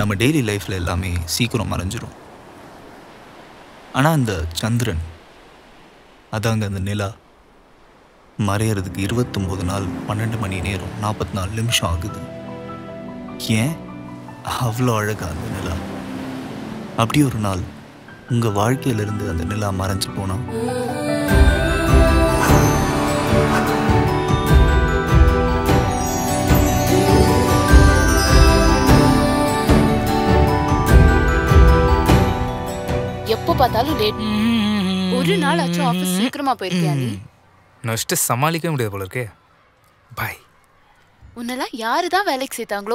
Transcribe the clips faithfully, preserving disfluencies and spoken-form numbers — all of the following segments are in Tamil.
நம்ம டெய்லி லைஃப்பில் எல்லாமே சீக்கிரம் மறைஞ்சிரும். ஆனால் அந்த சந்திரன், அதாங்க அந்த நிலா, மறையிறதுக்கு இருபத்தொம்போது நாள் பன்னெண்டு மணி நேரம் நாற்பத்தி நாலு நிமிஷம் ஆகுது. ஏன் அவ்வளோ அழகா அந்த நிலா? அப்படி ஒரு நாள் உங்கள் வாழ்க்கையிலிருந்து அந்த நிலா மறைஞ்சு போனா எப்போ பார்த்தாலும் லேட். ஒரு நாள் ஆச்சும் ஆஃபீஸ் சீக்கிரமா போயிருக்கியா நீ? நஷ்ட சமாளிக்க முடியாது போல இருக்கே. பாய். உன்னெல்லாம் யாரு தான் வேலைக்கு சேர்த்தாங்களோ?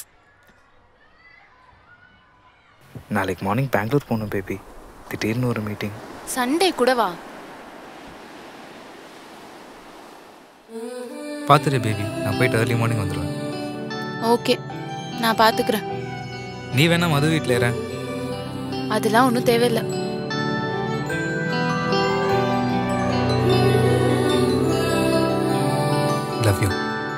நாளைக்கு மார்னிங் பெங்களூர் போகணும் பேபி. திடீர்னு ஒரு மீட்டிங். சண்டே கூட வா. பார்த்துரு பேபி, நான் போயிட்டு ஏர்லி மார்னிங் வந்துடுவேன். ஓகே, நான் பார்த்துக்கிறேன். நீ வேணா மது வீட்டில் ஏற. அதெல்லாம் ஒன்றும் தேவையில்லை. Love you.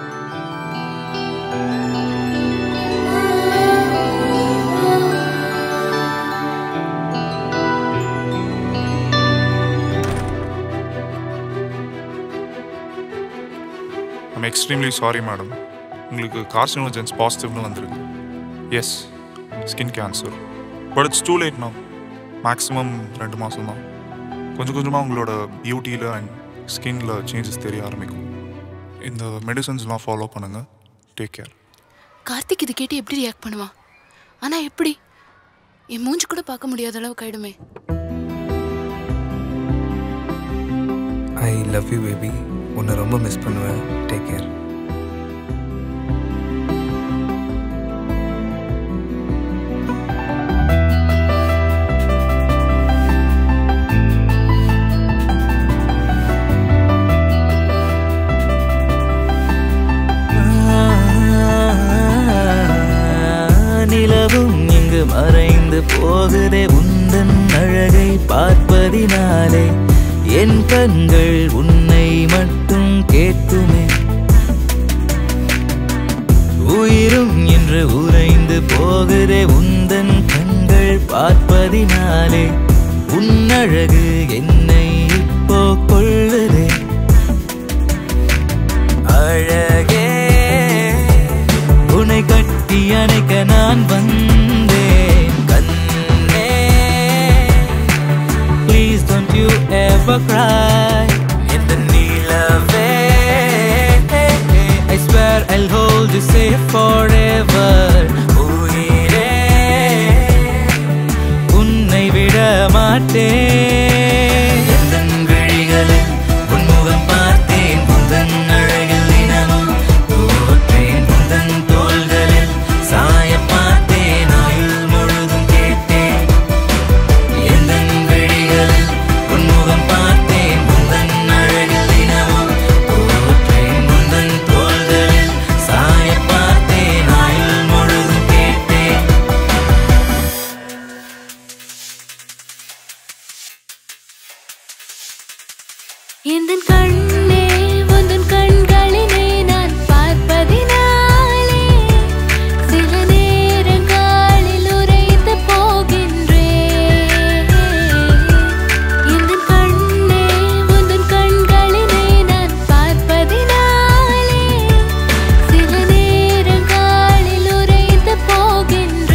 I'm extremely sorry madam. உங்களுக்கு carcinogens பாசிட்டிவ்னு வந்திருக்கு. Yes, skin cancer. But it's too late now. Maximum ரெண்டு மாதம் தான். கொஞ்சம் கொஞ்சமாக உங்களோட பியூட்டியில் அண்ட் ஸ்கின்னில் சேஞ்சஸ் தெரிய ஆரம்பிக்கும். இந்த மெடிசன்ஸ்லாம் ஃபாலோ பண்ணுங்கள். Take care. கார்த்திக் இது கேட்டு எப்படி ரியாக்ட் பண்ணுவான்? ஆனால் எப்படி? என் மூஞ்சி கூட பார்க்க முடியாத அளவுக்கு ஆயிடுமே. I love you baby. உன்னை ரொம்ப மிஸ் பண்ணுவேன். Take care. நிலவும் இங்கு மறைந்து போகுதே உந்தன் அழகை பார்ப்பதினாலே என் கண்கள் உன்னை மட்டும் கேட்குமே. உயிரும் என்று உறைந்து போகுதே உந்தன் கண்கள் பார்ப்பதினாலே உன் அழகு என்னை இப்போ கொள்ளுதே. அழகே உன்னை கட்டி அணைக்க நான் வந்தேன். கண்ணே please don't you ever cry. In the நிலவே I swear I'll hold you safe forever. உயிரே உன்னை விட மாட்டேன். எந்தன் விழிகளில் உன் முகம் பார்த்தேன். உந்தன் அழகில் தினமும் தோற்றேன். உந்தன் தோள்களில் சாய பார்த்தேன். ஆயுள் முழுதும் கேட்டேன். எந்தன் விழிகளில் உன் முகம் பார்த்தேன். உந்தன் அழகில் தினமும் தோற்றேன். உந்தன் தோள்களில் சாய பார்த்தேன். ஆயுள் முழுதும் கேட்டேன். எந்தன் கண்ணே உந்தன் கண்களினை நான் பார்ப்பதினாலே சில நேரங்களில் உறைந்து போகின்றேன். எந்தன் கண்ணே உந்தன் கண்களினை நான் பார்ப்பதினாலே சில நேரங்களில் உறைந்து போகின்றேன்.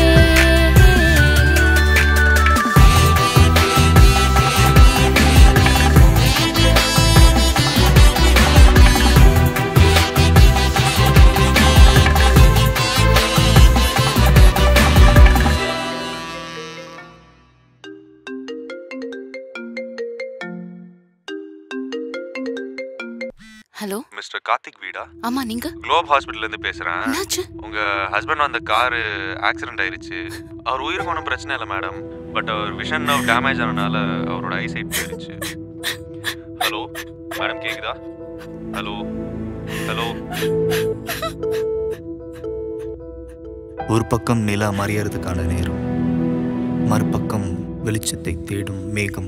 ஹலோ மிஸ்டர் கார்த்திக் வீடா? ஆமா, நீங்க? குளோப் ஹாஸ்பிட்டல்லேருந்து பேசுகிறேன். என்னாச்சு? உங்கள் ஹஸ்பண்ட் வந்த காரு ஆக்சிடென்ட் ஆயிடுச்சு. அவர் உயிருக்கு ஒன்றும் பிரச்சனை இல்லை மேடம். பட் அவர் விஷன் நர்வ் டேமேஜ் ஆனதுனால அவரோட ஐசைட் போயிடுச்சு. ஹலோ மேடம், கேக்குதா? ஹலோ ஹலோ ஒரு பக்கம் நிலா மறையறதுக்கான நேரம், மறுபக்கம் வெளிச்சத்தை தேடும் மேகம்.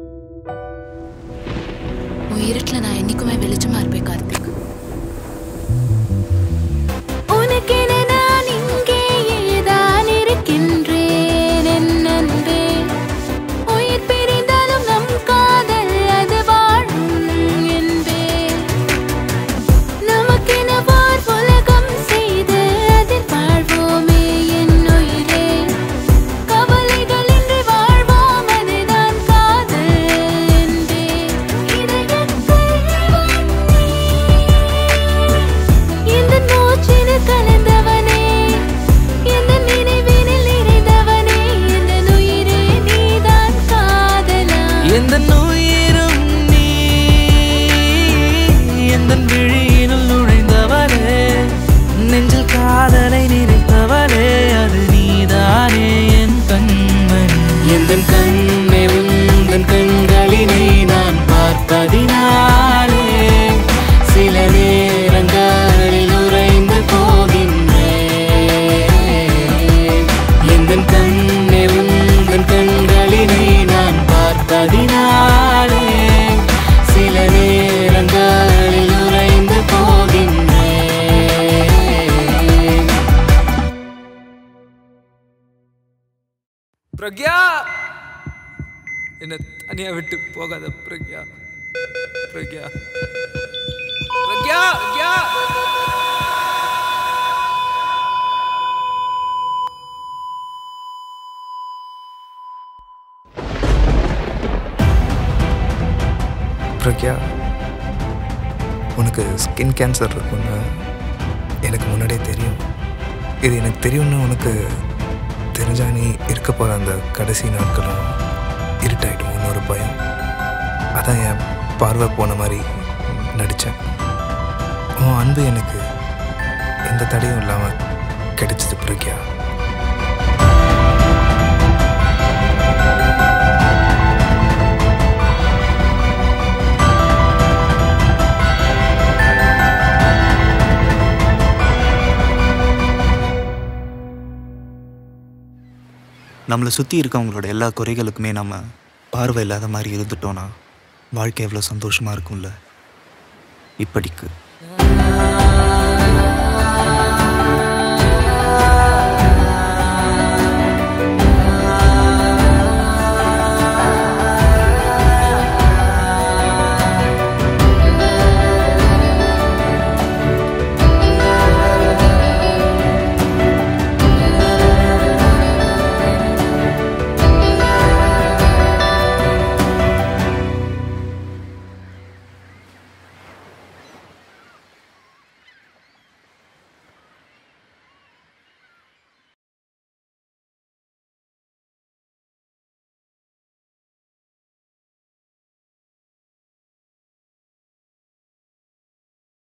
உன் இருட்டில் நான் என்னைக்குமே வெளிச்சமா இருப்பேன் கார்த்திக். உனக்கென நான் இங்கேயே தானே எந்த உயிரும் நீ எந்த விழியினுள் நுழைந்தவளே நெஞ்சில் காதலை நினைத்தவளே அது நீதானே என் கண்மணி எந்த கண்ணே உந்தன் கண்களினை நான் பார்ப்பதினாலே சில நேரங்களில் உறைந்து போகின்றேன் எந்தன் கண்ணே உந்தன் கண்களினை நான் பார்ப்பதினாலே சில நேரங்களில் உறைந்து போகின்றேன். பிரக்யா என்ன தனியா விட்டு போகாத பிரக்யா பிரக்யா பிரக்யா பிரக்யா பிரக்யா உனக்கு ஸ்கின் கேன்சர் இருக்குன்னு எனக்கு முன்னாடியே தெரியும். இது எனக்கு தெரியும்னு உனக்கு தெரிஞ்சா நீ இருக்க போகிற அந்த கடைசி நாட்களும் இருட்டாயிடுமோன்னு ஒரு பயம். அதான் என் பார்வை போன மாதிரி நடித்தேன். உன் அன்பு எனக்கு எந்த தடையும் இல்லாமல் கிடைச்சிது பிரக்யா. நம்மளை சுற்றி இருக்கவங்களோட எல்லா குறைகளுக்குமே நம்ம பார்வை இல்லாத மாதிரி இருந்துட்டோன்னா வாழ்க்கை எவ்வளோ சந்தோஷமாக இருக்கும்ல. இப்படிக்கு